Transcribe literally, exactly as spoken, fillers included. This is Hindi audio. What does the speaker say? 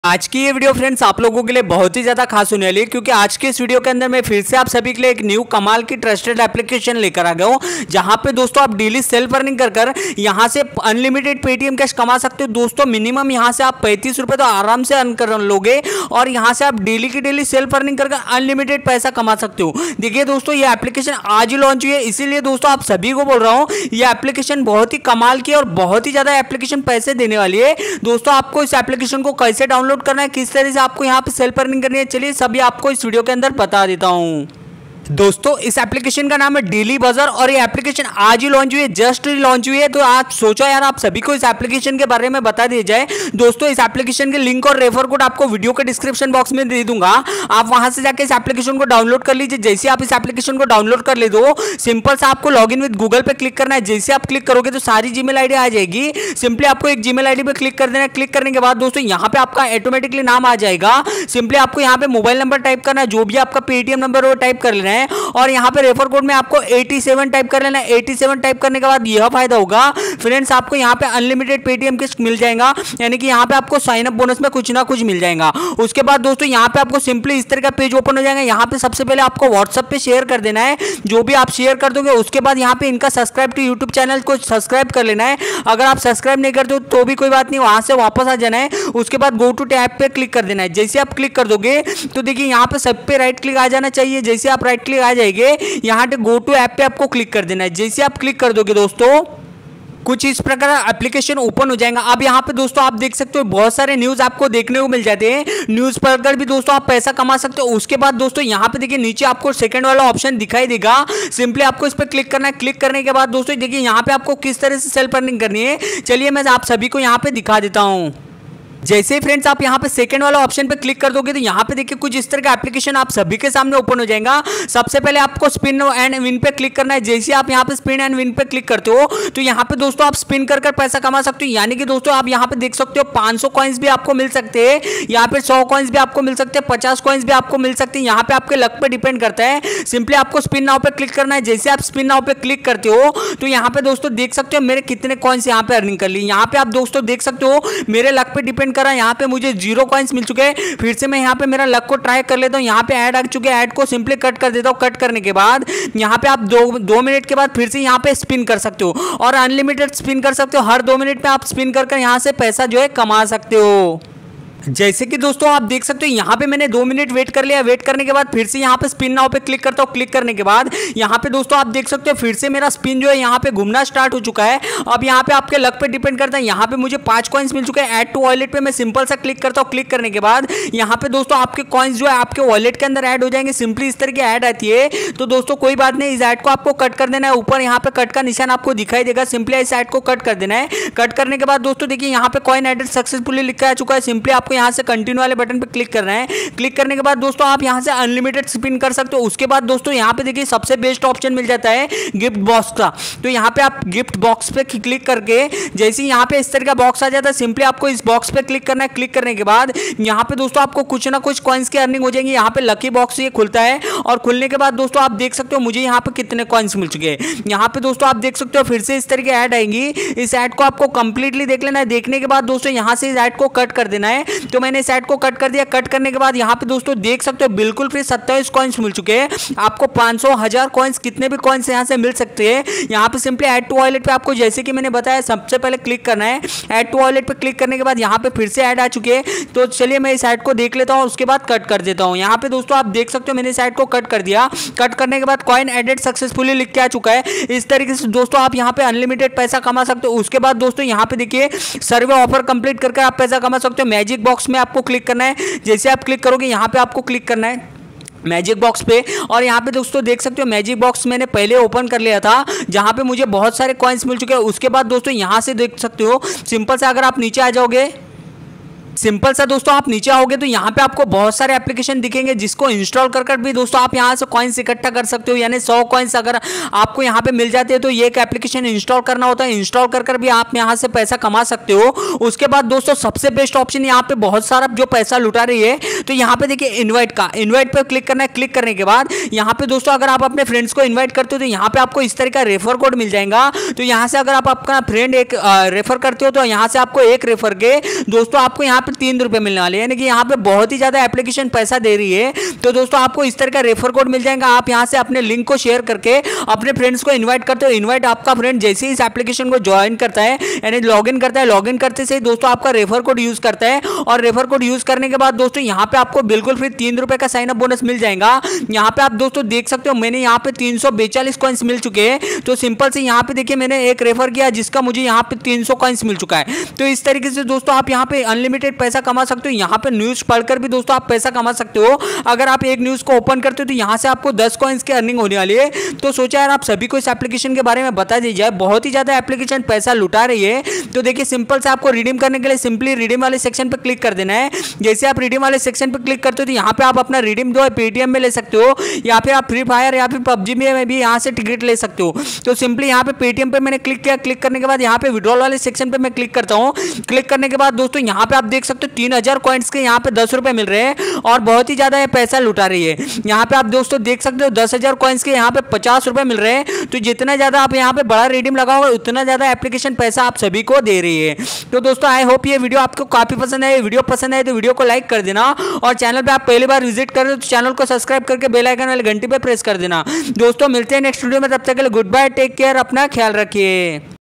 आज की ये वीडियो फ्रेंड्स आप लोगों के लिए बहुत ही ज़्यादा खास होने वाली है, क्योंकि आज के इस वीडियो के अंदर मैं फिर से आप सभी के लिए एक न्यू कमाल की ट्रस्टेड एप्लीकेशन लेकर आ गया हूँ, जहां पे दोस्तों आप डेली सेल्फ अर्निंग कर कर यहां से अनलिमिटेड पेटीएम कैश कमा सकते हो। दोस्तों मिनिमम यहां से आप पैंतीस रुपये तो आराम से अर्न कर लोगे और यहां से आप डेली की डेली सेल्फ अर्निंग कर कर अनलिमिटेड पैसा कमा सकते हो। देखिए दोस्तों, ये एप्लीकेशन आज ही लॉन्च हुई है, इसीलिए दोस्तों आप सभी को बोल रहा हूँ ये एप्लीकेशन बहुत ही कमाल की और बहुत ही ज़्यादा एप्लीकेशन पैसे देने वाली है। दोस्तों आपको इस एप्लीकेशन को कैसे डाउनलोड करना है, किस तरह से आपको यहाँ पे सेल्फ अर्निंग करनी है, चलिए सभी आपको इस वीडियो के अंदर बता देता हूँ। दोस्तों इस एप्लीकेशन का नाम है डेली बजर और ये एप्लीकेशन आज ही लॉन्च हुई है, जस्ट लॉन्च हुई है। तो आज सोचा यार आप सभी को इस एप्लीकेशन के बारे में बता दिया जाए। दोस्तों इस एप्लीकेशन के लिंक और रेफर कोड आपको वीडियो के डिस्क्रिप्शन बॉक्स में दे दूंगा, आप वहां से जाकर इस एप्लीकेशन को डाउनलोड कर लीजिए। जैसे आप इस एप्लीकेशन को डाउनलोड कर ले दो, सिंपल सा आपको लॉग इन विद गूगल पे क्लिक करना है। जैसे आप क्लिक करोगे तो सारी जीमेल आईडी आ जाएगी, सिंपली आपको एक जीमेल आईडी पे क्लिक कर देना है। क्लिक करने के बाद दोस्तों यहाँ पे आपका ऑटोमेटिकली नाम आ जाएगा, सिंपली आपको यहाँ पे मोबाइल नंबर टाइप करना है, जो भी आपका पेटीएम नंबर वो टाइप कर लेना है और यहाँ पे रेफर कोड में आपको सत्तासी टाइप कर लेना है। सत्तासी टाइप करने के बाद यह फायदा होगा फ्रेंड्स, आपको यहाँ पे अनलिमिटेड पेटीएम किस्त मिल जाएगा, यानी कि यहाँ पे आपको साइन अप बोनस में कुछ ना कुछ मिल जाएगा। उसके बाद दोस्तों यहाँ पे आपको सिंपली इस तरह का पेज ओपन हो जाएगा। यहाँ पे सबसे पहले आपको व्हाट्सएप पे शेयर कर देना है, जो भी आप शेयर कर दोगे उसके बाद यहाँ पे इनका सब्सक्राइब टू यूट्यूब चैनल को सब्सक्राइब कर लेना है। अगर आप सब्सक्राइब नहीं करते हो तो भी कोई बात नहीं, वहां से वापस आ जाना है। उसके बाद गो टू टैब पे क्लिक कर देना है। जैसे आप क्लिक कर दोगे तो देखिए यहाँ पे सब पे राइट क्लिक आ जाना चाहिए। जैसे आप राइट क्लिक आ जाएंगे यहाँ पे गो टू ऐप पे आपको क्लिक कर देना है। जैसे आप क्लिक कर दोगे दोस्तों कुछ इस प्रकार एप्लीकेशन ओपन हो जाएगा। अब यहाँ पे दोस्तों आप देख सकते हो बहुत सारे न्यूज़ आपको देखने को मिल जाते हैं, न्यूज़ पढ़कर भी दोस्तों आप पैसा कमा सकते हो। उसके बाद दोस्तों यहाँ पे देखिए नीचे आपको सेकंड वाला ऑप्शन दिखाई देगा, सिंपली आपको इस पर क्लिक करना है। क्लिक करने के बाद दोस्तों देखिए यहाँ पे आपको किस तरह से सेल्फ अर्निंग करनी है, चलिए मैं आप सभी को यहाँ पे दिखा देता हूँ। जैसे फ्रेंड्स आप यहाँ पे सेकंड वाला ऑप्शन पे क्लिक कर दोगे तो यहाँ पे देखिए कुछ इस तरह का एप्लीकेशन आप सभी के सामने ओपन हो जाएगा। सबसे पहले आपको स्पिन एंड विन पे क्लिक करना है। जैसे आप यहाँ पे स्पिन एंड विन पे क्लिक करते हो तो यहाँ पे दोस्तों आप स्पिन कर कर पैसा कमा सकते हो, यानी कि दोस्तों आप यहाँ पे देख सकते हो पाँच सौ कॉइन्स भी आपको मिल सकते हैं, यहाँ पे सौ कॉइन्स भी आपको मिल सकते हैं, पचास कॉइन्स भी आपको मिल सकते हैं। यहाँ पे आपके लक पे डिपेंड करता है। सिंपली आपको स्पिन नाउ पे क्लिक करना है। जैसे आप स्पिन नाउ पे क्लिक करते हो तो यहाँ पे दोस्तों देख सकते हो मेरे कितने कॉइन्स यहाँ पे अर्निंग कर ली। यहाँ पे आप दोस्तों देख सकते हो मेरे लक पे डिपेंड कर रहा है, यहाँ पे मुझे जीरो कॉइन्स मिल चुके हैं। फिर से मैं यहाँ पे मेरा लक को ट्राई कर लेता हूँ। यहाँ पे ऐड आ चुके हैं, ऐड को सिंपली कट कर देता हूँ। कट करने के बाद यहाँ पे आप दो दो मिनट के बाद फिर से यहाँ पे स्पिन कर सकते हो और अनलिमिटेड स्पिन कर सकते हो। हर दो मिनट पे आप स्पिन कर कर यहाँ से पैसा जो है कमा सकते हो। जैसे कि दोस्तों आप देख सकते हो यहाँ पे मैंने दो मिनट वेट कर लिया। वेट करने के बाद फिर से यहाँ पे स्पिन नाउ पे क्लिक करता हूँ। क्लिक करने के बाद यहाँ पे दोस्तों आप देख सकते हो फिर से मेरा स्पिन जो है यहाँ पे घूमना स्टार्ट हो चुका है। अब यहाँ पे आपके लक पे डिपेंड करता है। यहाँ पे मुझे पांच कॉइन्स मिल चुके हैं। ऐड टू वॉलेट पे मैं सिंपल सा क्लिक करता हूँ। क्लिक करने के बाद यहाँ पे दोस्तों आपके कॉइन्स जो है आपके वॉलेट के अंदर ऐड हो जाएंगे। सिंपली इस तरह की ऐड आती है। तो दोस्तों कोई बात नहीं, इस ऐड को आपको कट कर देना है। ऊपर यहाँ पे कट का निशान आपको दिखाई देगा, सिंपली इस ऐड को कट कर देना है। कट करने के बाद दोस्तों देखिए यहाँ पे कॉइन एडेड सक्सेसफुली लिखा आ चुका है। सिंपली आपको यहाँ से कंटिन्यू बटन पे क्लिक करना है। क्लिक करने के बाद दोस्तों आप यहां से अनलिमिटेड स्पिन कर सकते हो। उसके बाद दोस्तों यहां पे देखिए सबसे बेस्ट ऑप्शन मिल जाता है गिफ्ट बॉक्स का। तो यहां पे आप गिफ्ट बॉक्स पे क्लिक करके जैसे यहां पे इस तरह का बॉक्स आ जाता है, सिंपली आपको इस बॉक्स पे क्लिक करना है। क्लिक करने के बाद यहां पे दोस्तों आपको कुछ ना कुछ कॉइन्स की अर्निंग हो जाएंगी। यहां पे लकी बॉक्स ये खुलता है और खुलने के बाद दोस्तों आप देख सकते हो मुझे यहां पे कितने कॉइन्स मिल चुके हैं। यहां पे दोस्तों आप देख सकते हो फिर से इस तरह की ऐड आएंगी। इस ऐड को आपको कंप्लीटली देख लेना है। देखने के बाद दोस्तों यहां से इस ऐड को कट कर देना है। तो मैंने इस ऐड को कट कर दिया। कट करने के बाद यहाँ पे दोस्तों देख सकते हो बिल्कुल फ्री सत्ताईस कॉइन्स मिल चुके हैं। आपको पाँच सौ हजार कॉइन्स कितने भी कॉइन्स यहाँ से मिल सकते हैं। यहाँ पे सिंपली ऐड टू वॉलेट पे आपको जैसे कि मैंने बताया सबसे पहले क्लिक करना है। ऐड टू वॉलेट पे क्लिक करने के बाद यहाँ पे फिर से ऐड आ चुके हैं। तो चलिए मैं इस ऐड को देख लेता हूँ, उसके बाद कट कर देता हूँ। यहाँ पे दोस्तों आप देख सकते हो मैंने इस ऐड को कट कर दिया। कट करने के बाद कॉइन एडेड सक्सेसफुली लिख के आ चुका है। इस तरीके से दोस्तों आप यहाँ पे अनलिमिटेड पैसा कमा सकते हो। उसके बाद दोस्तों यहाँ पे देखिए सर्वे ऑफर कंप्लीट करके आप पैसा कमा सकते हो। मैजिक बॉक्स में आपको क्लिक करना है। जैसे आप क्लिक करोगे यहाँ पे आपको क्लिक करना है मैजिक बॉक्स पे और यहाँ पे दोस्तों देख सकते हो मैजिक बॉक्स मैंने पहले ओपन कर लिया था, जहाँ पे मुझे बहुत सारे कॉइन्स मिल चुके हैं। उसके बाद दोस्तों यहाँ से देख सकते हो सिंपल से अगर आप नीचे आ जाओगे, सिंपल सा दोस्तों आप नीचे आओगे तो यहाँ पे आपको बहुत सारे एप्लीकेशन दिखेंगे जिसको इंस्टॉल कर कर भी दोस्तों आप यहाँ से कॉइन्स इकट्ठा कर सकते हो। यानी सौ कॉइन्स अगर आपको यहाँ पे मिल जाते हैं तो ये एक एप्लीकेशन इंस्टॉल करना होता है। इंस्टॉल कर कर भी आप यहाँ से पैसा कमा सकते हो। उसके बाद दोस्तों सबसे बेस्ट ऑप्शन यहाँ पे बहुत सारा जो पैसा लुटा रही है, तो यहाँ पे देखिए इन्वाइट का, इन्वाइट पर क्लिक करना है। क्लिक करने के बाद यहाँ पे दोस्तों अगर आप अपने फ्रेंड्स को इन्वाइट करते हो तो यहाँ पे आपको इस तरह का रेफर कोड मिल जाएगा। तो यहाँ से अगर आप अपना फ्रेंड एक रेफर करते हो तो यहाँ से आपको एक रेफर के दोस्तों आपको यहाँ यहाँ पे तीन रुपये मिलने वाले हैं, यानी कि यहाँ पे बहुत ही ज़्यादा एप्लीकेशन पैसा दे रही है। तो दोस्तों आपको इस तरह का रेफर कोड मिल जाएगा, आप यहाँ से अपने लिंक को शेयर करके अपने फ्रेंड्स को इन्वाइट करते हो। इन्वाइट आपका फ्रेंड जैसे ही इस एप्लीकेशन को ज्वाइन करता है यानी लॉगिन करता है, लॉगिन करते से दोस्तों आपका रेफर कोड यूज करता है और रेफर कोड यूज करने के बाद दोस्तों यहाँ पे आपको बिल्कुल फ्री तीन रुपए का साइन अप बोनस मिल जाएगा। यहाँ पे आप दोस्तों देख सकते हो मैंने यहाँ पे तीन सौ बेचालीस कॉइन्स मिल चुके हैं। तो सिंपल से यहाँ पे देखिए मैंने एक रेफर किया जिसका मुझे यहाँ पे तीन सौ कॉइन्स मिल चुका है। तो इस तरीके से दोस्तों आप यहाँ पे अनलिमिटेड पैसा कमा सकते हो। यहाँ पे न्यूज पढ़कर भी दोस्तों आप पैसा कमा सकते हो। अगर आप एक न्यूज को ओपन करते हो तो यहाँ से आपको दस कॉइन्स की अर्निंग होने वाली है। तो सोचा यार आप सभी को इस एप्लीकेशन के बारे में बता दी जाए, बहुत ही ज्यादा एप्लीकेशन पैसा लुटा रही है। तो देखिए सिंपल से आपको रिडीम करने के लिए सिंपली रिडीम वाले सेक्शन पे क्लिक कर देना है। जैसे आप रिडीम वाले सेक्शन पे क्लिक करते हो तो यहाँ पे आप अपना रिडीम जो है पेटीएम में ले सकते हो या फिर आप फ्री फायर या फिर पबजी में भी यहाँ से टिकट ले सकते हो। तो सिंपली यहाँ पे पेटीएम पे मैंने क्लिक किया, क्लिक करने के बाद यहाँ पे विड्रॉल वाले सेक्शन पे मैं क्लिक करता हूँ। क्लिक करने के बाद दोस्तों यहाँ पे आप देख सकते हो तीन हजार कॉइन्स के यहाँ पे दस रुपए मिल रहे हैं और बहुत ही ज्यादा ये पैसा लुटा रही है। यहाँ पे आप दोस्तों देख सकते हो दस हजार कॉइन्स के यहाँ पे पचास रुपए मिल रहे हैं। तो जितना ज्यादा आप यहाँ पे बड़ा रिडीम लगाओगे उतना ज्यादा एप्लीकेशन पैसा आप सभी को दे रही है। तो दोस्तों आई होप ये वीडियो आपको काफी पसंद है। वीडियो पसंद है तो वीडियो को लाइक कर देना और चैनल पे आप पहली बार विजिट कर रहे हो तो चैनल को सब्सक्राइब करके बेल आइकन वाले घंटी पे प्रेस कर देना। दोस्तों मिलते हैं नेक्स्ट वीडियो में, तब तक के लिए गुड बाय, टेक केयर, अपना ख्याल रखिए।